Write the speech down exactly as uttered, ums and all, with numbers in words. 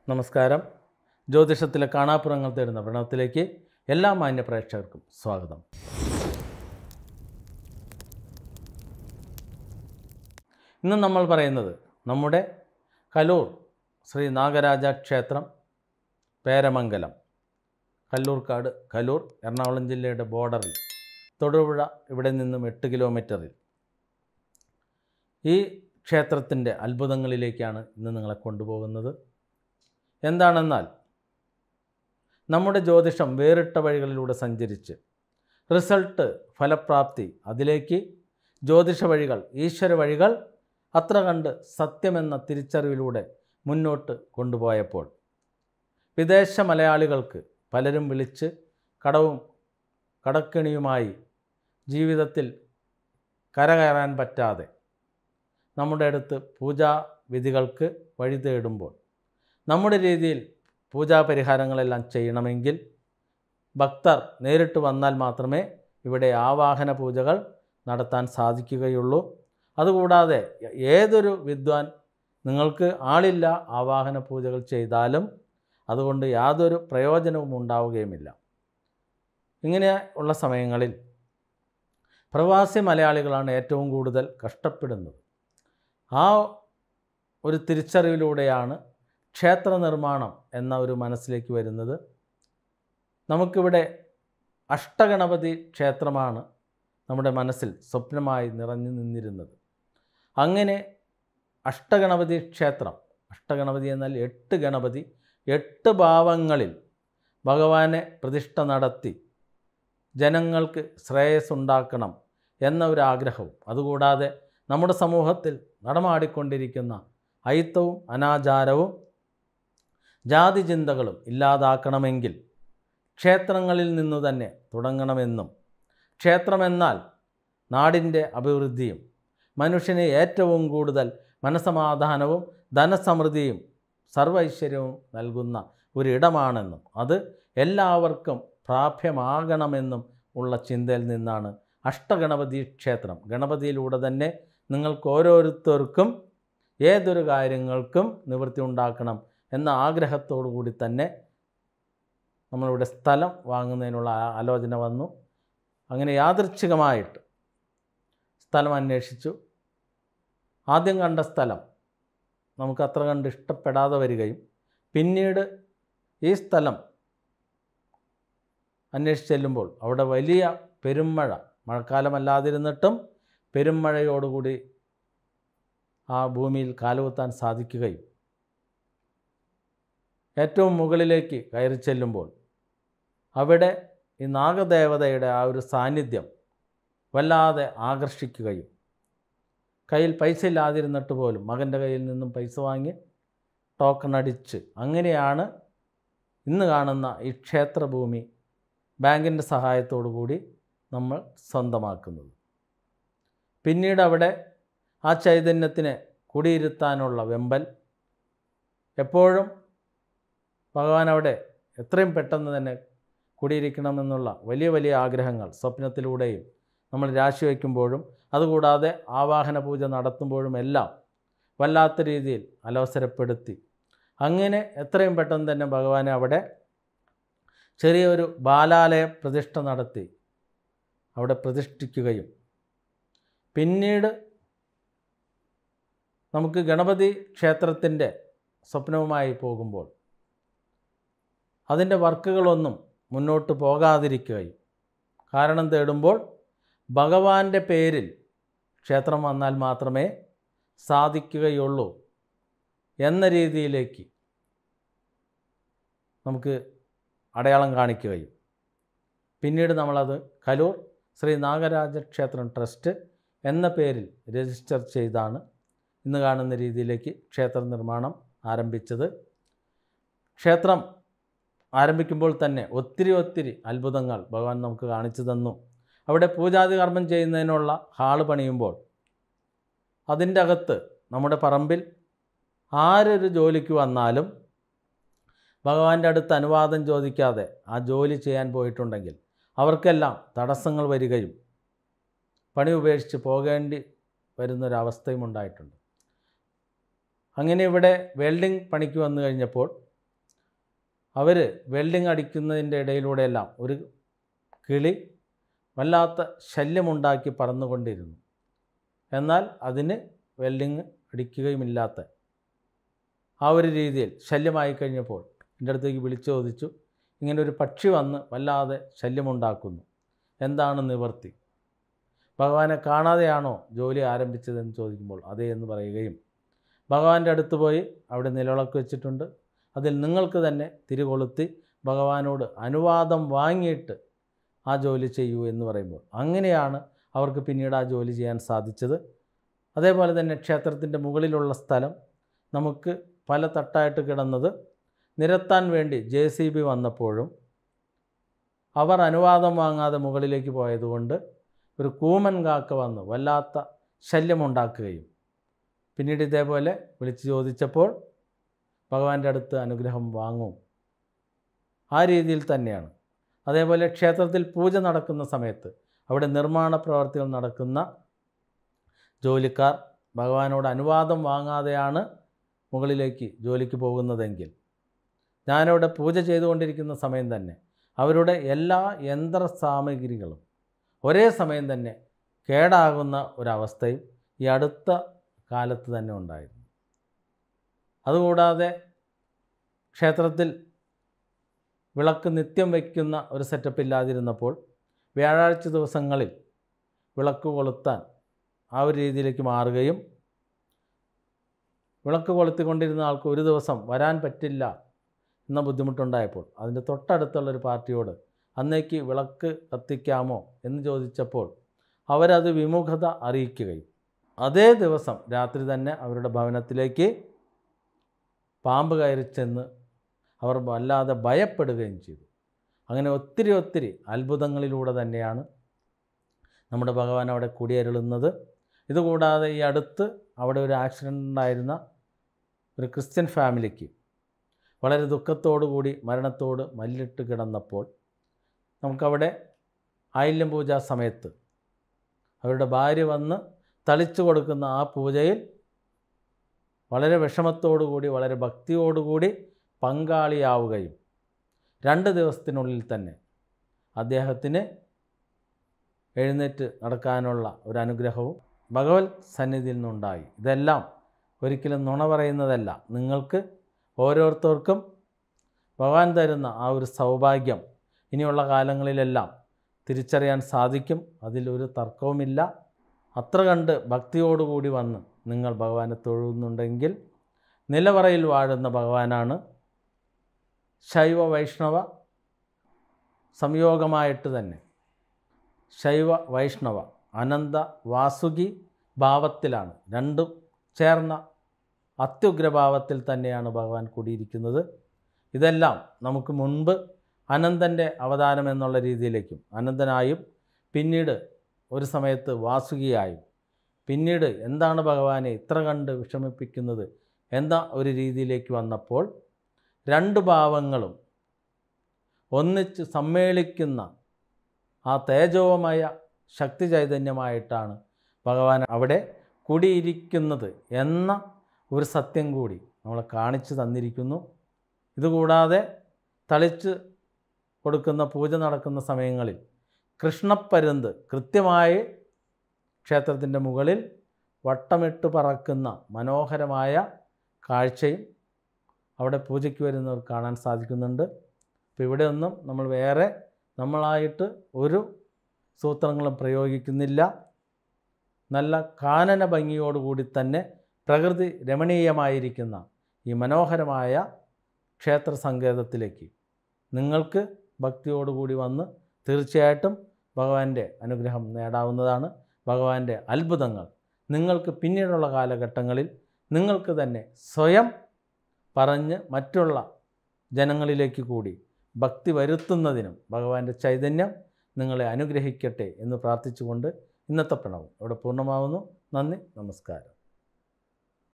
നമസ്കാരം. ജ്യോതിഷത്തിലെ കാണാപ്പുറങ്ങൾ തേടുന്ന പ്രണവത്തിലേക്ക് എല്ലാ മാന്യ പ്രേക്ഷകർക്കും സ്വാഗതം. ഇന്ന് നമ്മൾ പറയുന്നത് നമ്മുടെ കലൂർ ശ്രീ നാഗരാജ ക്ഷേത്രം, പേരമംഗലം, കല്ലൂർക്കാട്, കലൂർ, എറണാകുളം ജില്ലയുടെ ബോർഡറിൽ, തൊടുപുഴ ഇവിടെ നിന്നും എട്ട് കിലോമീറ്ററിൽ ഈ ക്ഷേത്രത്തിൻ്റെ അത്ഭുതങ്ങളിലേക്കാണ് ഇന്ന് നിങ്ങളെ കൊണ്ടുപോകുന്നത്. എന്താണെന്നാൽ നമ്മുടെ ജ്യോതിഷം വേറിട്ട വഴികളിലൂടെ സഞ്ചരിച്ച് റിസൾട്ട്, ഫലപ്രാപ്തി, അതിലേക്ക് ജ്യോതിഷ വഴികൾ, ഈശ്വര വഴികൾ അത്ര കണ്ട് സത്യമെന്ന തിരിച്ചറിവിലൂടെ മുന്നോട്ട് കൊണ്ടുപോയപ്പോൾ വിദേശ മലയാളികൾക്ക് പലരും വിളിച്ച് കടവും കടക്കെണിയുമായി ജീവിതത്തിൽ കരകയറാൻ പറ്റാതെ നമ്മുടെ അടുത്ത് പൂജാവിധികൾക്ക് വഴി തേടുമ്പോൾ നമ്മുടെ രീതിയിൽ പൂജാപരിഹാരങ്ങളെല്ലാം ചെയ്യണമെങ്കിൽ ഭക്തർ നേരിട്ട് വന്നാൽ മാത്രമേ ഇവിടെ ആവാഹന പൂജകൾ നടത്താൻ സാധിക്കുകയുള്ളൂ. അതുകൂടാതെ ഏതൊരു വിദ്വാൻ നിങ്ങൾക്ക് ആളില്ല ആവാഹന പൂജകൾ ചെയ്താലും അതുകൊണ്ട് യാതൊരു പ്രയോജനവും ഉണ്ടാവുകയുമില്ല. ഇങ്ങനെ ഉള്ള സമയങ്ങളിൽ പ്രവാസി മലയാളികളാണ് ഏറ്റവും കൂടുതൽ കഷ്ടപ്പെടുന്നത്. ആ ഒരു തിരിച്ചറിവിലൂടെയാണ് ക്ഷേത്ര നിർമ്മാണം എന്ന ഒരു മനസ്സിലേക്ക് വരുന്നത്. നമുക്കിവിടെ അഷ്ടഗണപതി ക്ഷേത്രമാണ് നമ്മുടെ മനസ്സിൽ സ്വപ്നമായി നിറഞ്ഞു നിന്നിരുന്നത്. അങ്ങനെ അഷ്ടഗണപതി ക്ഷേത്രം, അഷ്ടഗണപതി എന്നാൽ എട്ട് ഗണപതി, എട്ട് ഭാവങ്ങളിൽ ഭഗവാനെ പ്രതിഷ്ഠ നടത്തി ജനങ്ങൾക്ക് ശ്രേയസ് ഉണ്ടാക്കണം എന്ന ഒരു ആഗ്രഹവും, അതുകൂടാതെ നമ്മുടെ സമൂഹത്തിൽ നടമാടിക്കൊണ്ടിരിക്കുന്ന അയിത്തവും അനാചാരവും ജാതി ചിന്തകളും ഇല്ലാതാക്കണമെങ്കിൽ ക്ഷേത്രങ്ങളിൽ നിന്നു തന്നെ തുടങ്ങണമെന്നും, ക്ഷേത്രമെന്നാൽ നാടിൻ്റെ അഭിവൃദ്ധിയും മനുഷ്യന് ഏറ്റവും കൂടുതൽ മനസമാധാനവും ധനസമൃദ്ധിയും സർവൈശ്വര്യവും നൽകുന്ന ഒരിടമാണെന്നും അത് എല്ലാവർക്കും പ്രാപ്യമാകണമെന്നും ഉള്ള ചിന്തയിൽ നിന്നാണ് അഷ്ടഗണപതി ക്ഷേത്രം. ഗണപതിയിലൂടെ തന്നെ നിങ്ങൾക്ക് ഓരോരുത്തർക്കും ഏതൊരു കാര്യങ്ങൾക്കും നിവൃത്തി ഉണ്ടാക്കണം എന്ന ആഗ്രഹത്തോടു കൂടി തന്നെ നമ്മളിവിടെ സ്ഥലം വാങ്ങുന്നതിനുള്ള ആലോചന വന്നു. അങ്ങനെ യാദൃച്ഛികമായിട്ട് സ്ഥലം അന്വേഷിച്ചു. ആദ്യം കണ്ട സ്ഥലം നമുക്ക് അത്ര കണ്ട് ഇഷ്ടപ്പെടാതെ വരികയും പിന്നീട് ഈ സ്ഥലം അന്വേഷിച്ച് ചെല്ലുമ്പോൾ അവിടെ വലിയ പെരുമഴ, മഴക്കാലമല്ലാതിരുന്നിട്ടും പെരുമഴയോടുകൂടി ആ ഭൂമിയിൽ കാലുകുത്താൻ സാധിക്കുകയും ഏറ്റവും മുകളിലേക്ക് കയറി ചെല്ലുമ്പോൾ അവിടെ ഈ നാഗദേവതയുടെ ആ ഒരു സാന്നിധ്യം വല്ലാതെ ആകർഷിക്കുകയും കയ്യിൽ പൈസ ഇല്ലാതിരുന്നിട്ട് പോലും മകൻ്റെ കയ്യിൽ നിന്നും പൈസ വാങ്ങി ടോക്കൺ അടിച്ച് അങ്ങനെയാണ് ഇന്ന് കാണുന്ന ഈ ക്ഷേത്രഭൂമി ബാങ്കിൻ്റെ സഹായത്തോടു കൂടി നമ്മൾ സ്വന്തമാക്കുന്നത്. പിന്നീട് അവിടെ ആ ചൈതന്യത്തിനെ കുടിയിരുത്താനുള്ള വെമ്പൽ, എപ്പോഴും ഭഗവാൻ അവിടെ എത്രയും പെട്ടെന്ന് തന്നെ കുടിയിരിക്കണമെന്നുള്ള വലിയ വലിയ ആഗ്രഹങ്ങൾ സ്വപ്നത്തിലൂടെയും നമ്മൾ രാശി വയ്ക്കുമ്പോഴും അതുകൂടാതെ ആവാഹന പൂജ നടത്തുമ്പോഴും എല്ലാം വല്ലാത്ത രീതിയിൽ അലോസരപ്പെടുത്തി അങ്ങനെ എത്രയും പെട്ടെന്ന് തന്നെ ഭഗവാനെ അവിടെ ചെറിയൊരു ബാലാലയ പ്രതിഷ്ഠ നടത്തി അവിടെ പ്രതിഷ്ഠിക്കുകയും പിന്നീട് നമുക്ക് ഗണപതി ക്ഷേത്രത്തിൻ്റെ സ്വപ്നവുമായി പോകുമ്പോൾ അതിൻ്റെ വർക്കുകളൊന്നും മുന്നോട്ട് പോകാതിരിക്കുകയും കാരണം തേടുമ്പോൾ ഭഗവാന്റെ പേരിൽ ക്ഷേത്രം വന്നാൽ മാത്രമേ സാധിക്കുകയുള്ളൂ എന്ന രീതിയിലേക്ക് നമുക്ക് അടയാളം കാണിക്കുകയും പിന്നീട് നമ്മളത് കലൂർ ശ്രീ നാഗരാജ ക്ഷേത്രം ട്രസ്റ്റ് എന്ന പേരിൽ രജിസ്റ്റർ ചെയ്താണ് ഇന്ന് കാണുന്ന രീതിയിലേക്ക് ക്ഷേത്ര നിർമ്മാണം ആരംഭിച്ചത്. ക്ഷേത്രം ആരംഭിക്കുമ്പോൾ തന്നെ ഒത്തിരി ഒത്തിരി അത്ഭുതങ്ങൾ ഭഗവാൻ നമുക്ക് കാണിച്ചു തന്നു. അവിടെ പൂജാതി കർമ്മം ചെയ്യുന്നതിനുള്ള ഹാള് പണിയുമ്പോൾ അതിൻ്റെ അകത്ത് നമ്മുടെ പറമ്പിൽ ആരൊരു ജോലിക്ക് വന്നാലും ഭഗവാന്റെ അടുത്ത് അനുവാദം ചോദിക്കാതെ ആ ജോലി ചെയ്യാൻ പോയിട്ടുണ്ടെങ്കിൽ അവർക്കെല്ലാം തടസ്സങ്ങൾ വരികയും പണി ഉപേക്ഷിച്ച് പോകേണ്ടി വരുന്നൊരവസ്ഥയും ഉണ്ടായിട്ടുണ്ട്. അങ്ങനെ ഇവിടെ വെൽഡിംഗ് പണിക്ക് വന്നു കഴിഞ്ഞപ്പോൾ അവർ വെൽഡിങ് അടിക്കുന്നതിൻ്റെ ഇടയിലൂടെയെല്ലാം ഒരു കിളി വല്ലാത്ത ശല്യമുണ്ടാക്കി പറന്നുകൊണ്ടിരുന്നു. എന്നാൽ അതിന് വെൽഡിങ് അടിക്കുകയുമില്ലാത്ത ആ ഒരു രീതിയിൽ ശല്യമായി കഴിഞ്ഞപ്പോൾ എൻ്റെ അടുത്തേക്ക് വിളിച്ചു ചോദിച്ചു, ഇങ്ങനെ ഒരു പക്ഷി വന്ന് വല്ലാതെ ശല്യമുണ്ടാക്കുന്നു, എന്താണ് നിവർത്തി? ഭഗവാനെ കാണാതെയാണോ ജോലി ആരംഭിച്ചതെന്ന് ചോദിക്കുമ്പോൾ അതേ എന്ന് പറയുകയും, ഭഗവാന്റെ അടുത്ത് പോയി അവിടെ നിലവിളക്ക് വെച്ചിട്ടുണ്ട്, അതിൽ നിങ്ങൾക്ക് തന്നെ തിരികൊളുത്തി ഭഗവാനോട് അനുവാദം വാങ്ങിയിട്ട് ആ ജോലി ചെയ്യൂ എന്ന് പറയുമ്പോൾ അങ്ങനെയാണ് അവർക്ക് പിന്നീട് ആ ജോലി ചെയ്യാൻ സാധിച്ചത്. അതേപോലെ തന്നെ ക്ഷേത്രത്തിൻ്റെ മുകളിലുള്ള സ്ഥലം നമുക്ക് പല തട്ടായിട്ട് കിടന്നത് നിരത്താൻ വേണ്ടി ജെ സി ബി വന്നപ്പോഴും അവർ അനുവാദം വാങ്ങാതെ മുകളിലേക്ക് പോയതുകൊണ്ട് ഒരു കൂമൻ കാക്ക വന്ന് വല്ലാത്ത ശല്യമുണ്ടാക്കുകയും പിന്നീട് ഇതേപോലെ വിളിച്ചു ചോദിച്ചപ്പോൾ ഭഗവാന്റെ അടുത്ത് അനുഗ്രഹം വാങ്ങും. ആ രീതിയിൽ തന്നെയാണ്. അതേപോലെ ക്ഷേത്രത്തിൽ പൂജ നടക്കുന്ന സമയത്ത് അവിടെ നിർമ്മാണ പ്രവർത്തികൾ നടക്കുന്ന ജോലിക്കാർ ഭഗവാനോട് അനുവാദം വാങ്ങാതെയാണ് മുകളിലേക്ക് ജോലിക്ക് പോകുന്നതെങ്കിൽ ഞാനവിടെ പൂജ ചെയ്തുകൊണ്ടിരിക്കുന്ന സമയം തന്നെ അവരുടെ എല്ലാ യന്ത്ര സാമഗ്രികളും ഒരേ സമയം തന്നെ കേടാകുന്ന ഒരവസ്ഥയും ഈ അടുത്ത കാലത്ത് തന്നെ ഉണ്ടായിരുന്നു. അതുകൂടാതെ ക്ഷേത്രത്തിൽ വിളക്ക് നിത്യം വയ്ക്കുന്ന ഒരു സെറ്റപ്പ് ഇല്ലാതിരുന്നപ്പോൾ വ്യാഴാഴ്ച ദിവസങ്ങളിൽ വിളക്ക് കൊളുത്താൻ ആ ഒരു രീതിയിലേക്ക് മാറുകയും വിളക്ക് കൊളുത്തിക്കൊണ്ടിരുന്ന ആൾക്ക് ഒരു ദിവസം വരാൻ പറ്റില്ല എന്ന ബുദ്ധിമുട്ടുണ്ടായപ്പോൾ അതിൻ്റെ തൊട്ടടുത്തുള്ളൊരു പാർട്ടിയോട് അന്നേക്ക് വിളക്ക് കത്തിക്കാമോ എന്ന് ചോദിച്ചപ്പോൾ അവരത് വിമുഖത അറിയിക്കുകയും അതേ ദിവസം രാത്രി തന്നെ അവരുടെ ഭവനത്തിലേക്ക് പാമ്പ് കയറി ചെന്ന് അവർ വല്ലാതെ ഭയപ്പെടുകയും ചെയ്തു. അങ്ങനെ ഒത്തിരി ഒത്തിരി അത്ഭുതങ്ങളിലൂടെ തന്നെയാണ് നമ്മുടെ ഭഗവാൻ അവിടെ കുടിയേറുന്നത്. ഇതുകൂടാതെ ഈ അടുത്ത് അവിടെ ഒരു ആക്സിഡൻ്റ് ഉണ്ടായിരുന്ന ഒരു ക്രിസ്ത്യൻ ഫാമിലിക്ക് വളരെ ദുഃഖത്തോടു കൂടി മരണത്തോട് മല്ലിട്ട് കിടന്നപ്പോൾ നമുക്കവിടെ ആയില്യം പൂജാ സമയത്ത് അവരുടെ ഭാര്യ വന്ന് തളിച്ചു കൊടുക്കുന്ന ആ പൂജയിൽ വളരെ വിഷമത്തോടുകൂടി വളരെ ഭക്തിയോടുകൂടി പങ്കാളിയാവുകയും രണ്ട് ദിവസത്തിനുള്ളിൽ തന്നെ അദ്ദേഹത്തിന് എഴുന്നേറ്റ് നടക്കാനുള്ള ഒരു അനുഗ്രഹവും ഭഗവത് സന്നിധിയിൽ നിന്നുണ്ടായി. ഇതെല്ലാം ഒരിക്കലും നുണ പറയുന്നതല്ല. നിങ്ങൾക്ക് ഓരോരുത്തർക്കും ഭഗവാൻ തരുന്ന ആ ഒരു സൗഭാഗ്യം ഇനിയുള്ള കാലങ്ങളിലെല്ലാം തിരിച്ചറിയാൻ സാധിക്കും. അതിലൊരു തർക്കവുമില്ല. അത്ര കണ്ട് ഭക്തിയോടുകൂടി വന്ന് നിങ്ങൾ ഭഗവാനെ തൊഴുന്നുണ്ടെങ്കിൽ നിലവറയിൽ വാഴുന്ന ഭഗവാനാണ്. ശൈവ വൈഷ്ണവ സംയോഗമായിട്ട് തന്നെ ശൈവ വൈഷ്ണവ അനന്ത വാസുകി ഭാവത്തിലാണ്, രണ്ടും ചേർന്ന അത്യുഗ്രഭാവത്തിൽ തന്നെയാണ് ഭഗവാൻ കൂടിയിരിക്കുന്നത്. ഇതെല്ലാം നമുക്ക് മുൻപ് അനന്തൻ്റെ അവതാരം എന്നുള്ള രീതിയിലേക്കും അനന്തനായും പിന്നീട് ഒരു സമയത്ത് വാസുകിയായും പിന്നീട് എന്താണ് ഭഗവാനെ ഇത്ര കണ്ട് വിഷമിപ്പിക്കുന്നത് എന്ന ഒരു രീതിയിലേക്ക് വന്നപ്പോൾ രണ്ട് ഭാവങ്ങളും ഒന്നിച്ച് സമ്മേളിക്കുന്ന ആ തേജോമയ ശക്തി ചൈതന്യമായിട്ടാണ് ഭഗവാൻ അവിടെ കൂടിയിരിക്കുന്നത് എന്ന ഒരു സത്യം കൂടി നമ്മളെ കാണിച്ചു തന്നിരിക്കുന്നു. ഇതുകൂടാതെ തളിച്ച് കൊടുക്കുന്ന പൂജ നടക്കുന്ന സമയങ്ങളിൽ കൃഷ്ണപ്പരുന്ത് കൃത്യമായി ക്ഷേത്രത്തിൻ്റെ മുകളിൽ വട്ടമിട്ട് പറക്കുന്ന മനോഹരമായ കാഴ്ചയും അവിടെ പൂജയ്ക്ക് വരുന്നവർ കാണാൻ സാധിക്കുന്നുണ്ട്. അപ്പോൾ ഇവിടെയൊന്നും നമ്മൾ വേറെ നമ്മളായിട്ട് ഒരു സൂത്രങ്ങളും പ്രയോഗിക്കുന്നില്ല. നല്ല കാനന ഭംഗിയോടുകൂടി തന്നെ പ്രകൃതി രമണീയമായിരിക്കുന്ന ഈ മനോഹരമായ ക്ഷേത്ര സങ്കേതത്തിലേക്ക് നിങ്ങൾക്ക് ഭക്തിയോടുകൂടി വന്ന് തീർച്ചയായിട്ടും ഭഗവാന്റെ അനുഗ്രഹം നേടാവുന്നതാണ്. ഭഗവാന്റെ അത്ഭുതങ്ങൾ നിങ്ങൾക്ക് പിന്നീടുള്ള കാലഘട്ടങ്ങളിൽ നിങ്ങൾക്ക് തന്നെ സ്വയം പറഞ്ഞ് മറ്റുള്ള ജനങ്ങളിലേക്ക് കൂടി ഭക്തി വരുത്തുന്നതിനും ഭഗവാന്റെ ചൈതന്യം നിങ്ങളെ അനുഗ്രഹിക്കട്ടെ എന്ന് പ്രാർത്ഥിച്ചുകൊണ്ട് ഇന്നത്തെ പ്രണവം ഇവിടെ പൂർണ്ണമാവുന്നു. നന്ദി, നമസ്കാരം.